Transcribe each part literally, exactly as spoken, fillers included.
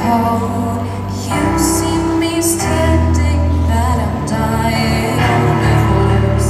cold. You see me standing, that I'm dying on the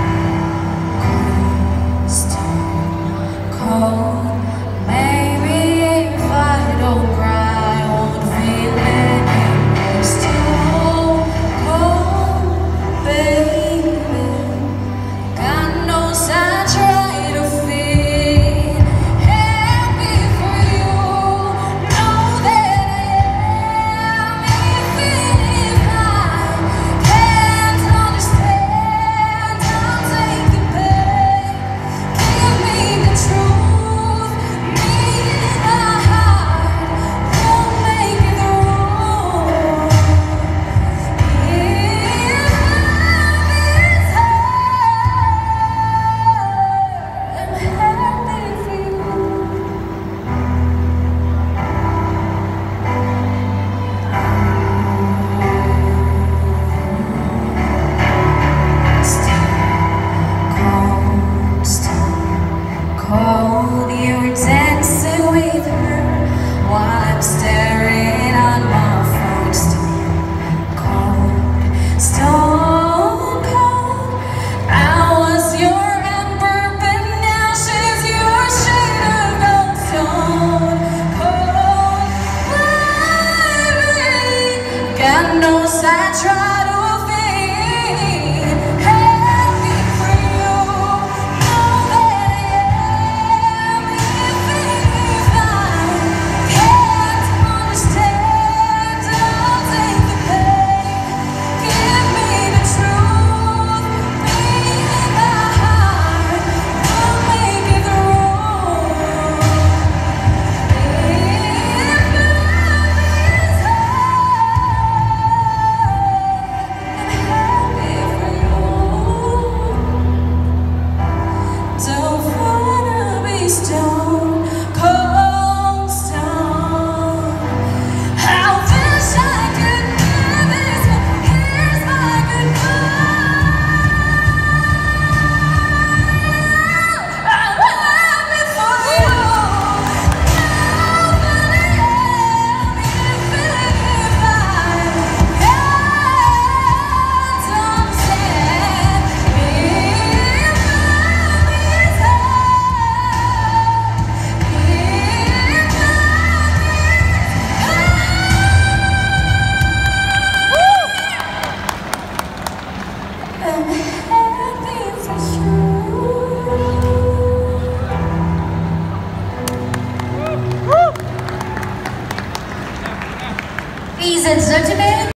cold, stone cold. Maybe if I don't cry, I won't feel it. Stone cold, baby. God knows I try to feel happy for you. Know that I am, even if I can't understand. I'll take the pain. Give me the truth. Me in my heart won't make it through. If love is cold, you're dancing with her while I'm staring on my phone. Stone cold, stone cold. I was your ember, but now she's your shade of gold. Stone cold, baby. God knows I try to feel happy for you. Know that I am, even if I can't understand. I'll take the pain. Give me the truth. Me in my heart will make it through. If love is don't wanna be stone cold, stone. I wish I could do this, but here's my goodbye. I'm happy for you. Now that I am, even if I can't understand. If love is I'm happy for you. Ladies and gentlemen.